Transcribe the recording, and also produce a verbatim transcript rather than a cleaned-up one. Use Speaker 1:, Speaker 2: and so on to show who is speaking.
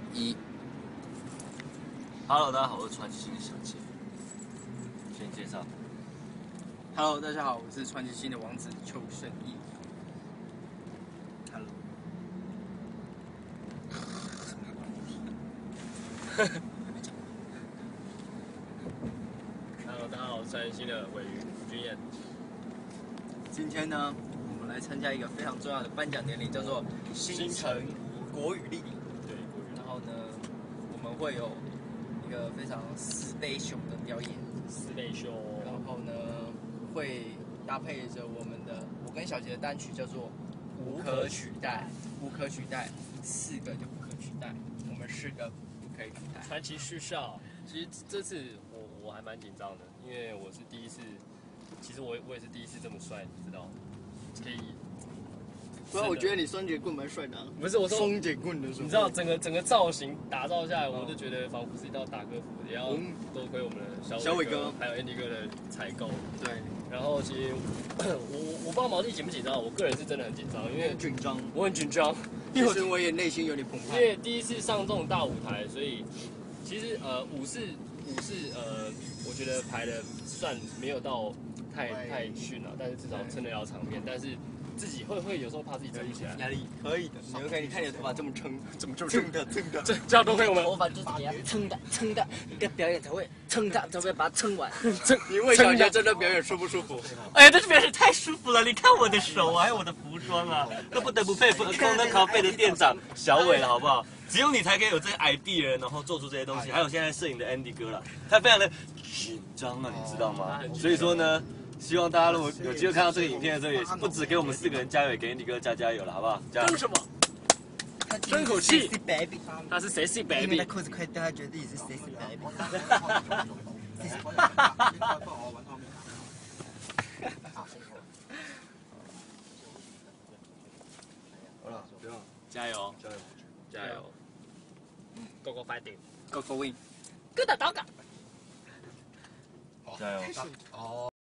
Speaker 1: 一。
Speaker 2: Hello， 大家好，我是传奇星的小杰。先介绍。
Speaker 1: Hello， 大家好，我是传奇星的王子邱胜义。Hello。
Speaker 3: Hello， 大家好，我是传奇星的尾鱼君彦。
Speaker 1: 今天呢，我们来参加一个非常重要的颁奖典礼，叫做星辰国语力。
Speaker 3: 对，国语。
Speaker 1: 然后呢，我们会有一个非常 special 的表演。
Speaker 3: special。
Speaker 1: 然后呢，会搭配着我们的我跟小杰的单曲叫做《无可取代》，无可取代，四个就不可取代，我们四个不可以取代。
Speaker 3: 传奇续校，其实这次我我还蛮紧张的，因为我是第一次，其实我我也是第一次这么帅，你知道，可以。
Speaker 1: 不然我觉得你双节棍蛮帅的、啊。
Speaker 3: 不是我说
Speaker 1: 双节棍的时候，
Speaker 3: 你知道整个整个造型打造下来，我就觉得仿佛是一道打歌服，也要多亏我们的小
Speaker 1: 小伟哥
Speaker 3: 还有 Andy 哥的采购。
Speaker 1: 对。
Speaker 3: 然后其实我我不知道毛弟紧不紧张，我个人是真的很紧张，因为
Speaker 1: 紧张，
Speaker 3: 我很紧张，
Speaker 1: 其实我也内心有点澎湃。
Speaker 3: 因为第一次上这种大舞台，所以其实呃舞是舞是呃，我觉得排的算没有到太太逊了，但是至少撑得了场面，但是。自己会会有时候怕自己撑不起来，
Speaker 1: 压力可以的。你 OK？ 你看你的头发这么撑，怎么这么撑的撑的？
Speaker 3: 这这样多亏我们
Speaker 4: 头发就是你要撑的撑的，你的表演才会撑的，才会把它撑完。
Speaker 3: 撑，
Speaker 1: 你问小杰真的表演舒不舒服？
Speaker 2: 哎呀，这表演太舒服了！你看我的手啊，还有我的服装啊，都不得不佩服空灯咖啡的店长小伟了，好不好？只有你才可以有这个 idea， 然后做出这些东西。还有现在摄影的 Andy 哥了，他非常的紧张啊，你知道吗？所以说呢。希望大家如果有机会看到这个影片的时候，也不止给我们四个人加油，也给 Andy 哥加加油了，好不好？加油！
Speaker 3: 争什么？争口气
Speaker 4: baby，
Speaker 3: 他是谁是 baby？
Speaker 4: 因为他裤子快掉，他觉得自己是 sexy baby。
Speaker 1: 好了，不要，
Speaker 3: 加油，
Speaker 1: 加油，
Speaker 3: 加油 ！Go go fighting，Go
Speaker 1: go win，
Speaker 3: Good dog。
Speaker 2: 加油！
Speaker 1: 哦。